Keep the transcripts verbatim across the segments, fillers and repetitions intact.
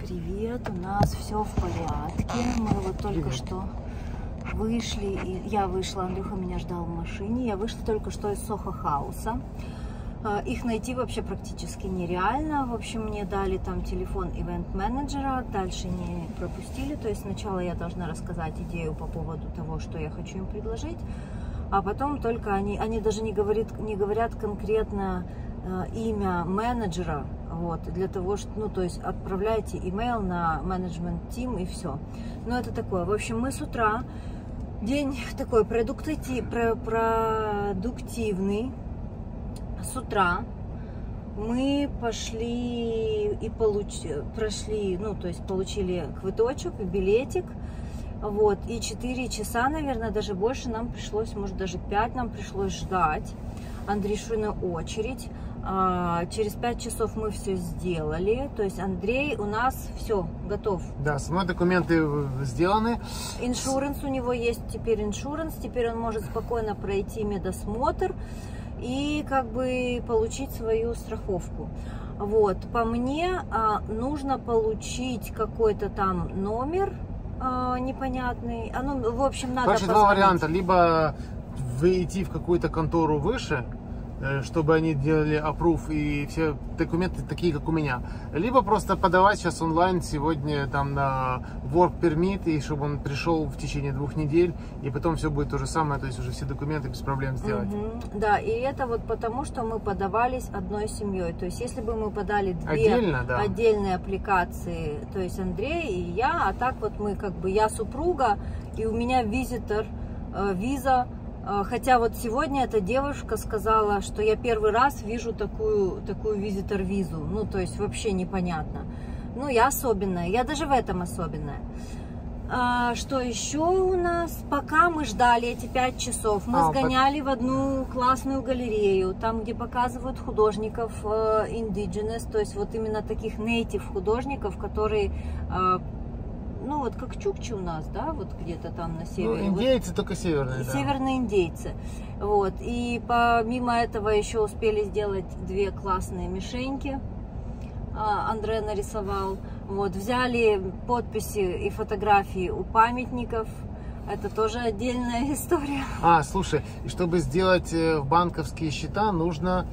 Привет, у нас все в порядке. Мы вот только Привет. что вышли, и я вышла, Андрюха меня ждал в машине. Я вышла только что из Сохо Хауса. Их найти вообще практически нереально. В общем, мне дали там телефон ивент-менеджера, дальше не пропустили. То есть сначала я должна рассказать идею по поводу того, что я хочу им предложить, а потом только они, они даже не говорят, не говорят конкретно э, имя менеджера, вот, для того, что, ну, то есть отправляйте имейл на менеджмент тим и все. Но это такое. В общем, мы с утра, день такой продуктив, продуктивный. С утра мы пошли и получ... прошли, ну, то есть получили квиточек, билетик, вот, и четыре часа, наверное, даже больше нам пришлось, может, даже пять нам пришлось ждать Андрюшину очередь. А, через пять часов мы все сделали, то есть Андрей у нас все готов. Да, со мной документы сделаны. Иншуранс у него есть теперь иншуранс, теперь он может спокойно пройти медосмотр и как бы получить свою страховку. Вот, по мне а, нужно получить какой-то там номер а, непонятный. А, ну, в общем, надо Короче, два варианта. Либо выйти в какую-то контору выше, чтобы они делали аппрув и все документы такие, как у меня. Либо просто подавать сейчас онлайн сегодня там на work permit, и чтобы он пришел в течение двух недель, и потом все будет то же самое, то есть уже все документы без проблем сделать. Угу. Да, и это вот потому, что мы подавались одной семьей. То есть если бы мы подали две Отдельно, да. отдельные аппликации, то есть Андрей и я, а так вот мы как бы, я супруга, и у меня визитор, э, виза. Хотя вот сегодня эта девушка сказала, что я первый раз вижу такую, такую визитор-визу. Ну, то есть вообще непонятно. Ну, я особенная. Я даже в этом особенная. А, что еще у нас? Пока мы ждали эти пять часов, мы а, сгоняли под... в одну классную галерею, там, где показывают художников э, indigenous, то есть вот именно таких native художников, которые... Э, ну, вот как чукчи у нас, да, вот где-то там на севере. Ну, индейцы вот, только северные, да. Северные индейцы. Вот. И помимо этого еще успели сделать две классные мишеньки. Андре нарисовал. Вот. Взяли подписи и фотографии у памятников. Это тоже отдельная история. А, слушай, и чтобы сделать банковские счета, нужно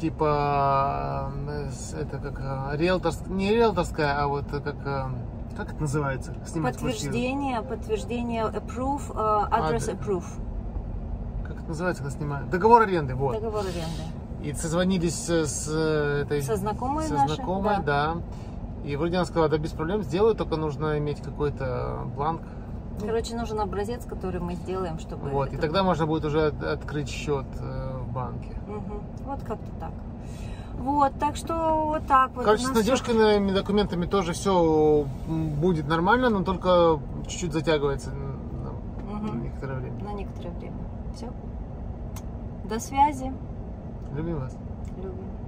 типа, это как риэлторская, не риэлторская, а вот как... Как это называется? Снимать подтверждение, квартиру. Подтверждение, approve, uh, address а, approve. Как это называется, когда снимают? Договор аренды, вот. Договор аренды. И созвонились с этой... Со знакомой Со нашей, знакомой, да. да. И вроде она сказала, да, без проблем сделаю, только нужно иметь какой-то бланк. Короче, нужен образец, который мы сделаем, чтобы... Вот, это... и тогда можно будет уже открыть счет в банке. Угу. Вот как-то так. Вот, так что вот так вот. Короче, с Надюшкиными все... документами тоже все будет нормально, но только чуть-чуть затягивается на, угу. на некоторое время. На некоторое время. Все. До связи. Любим вас. Любим.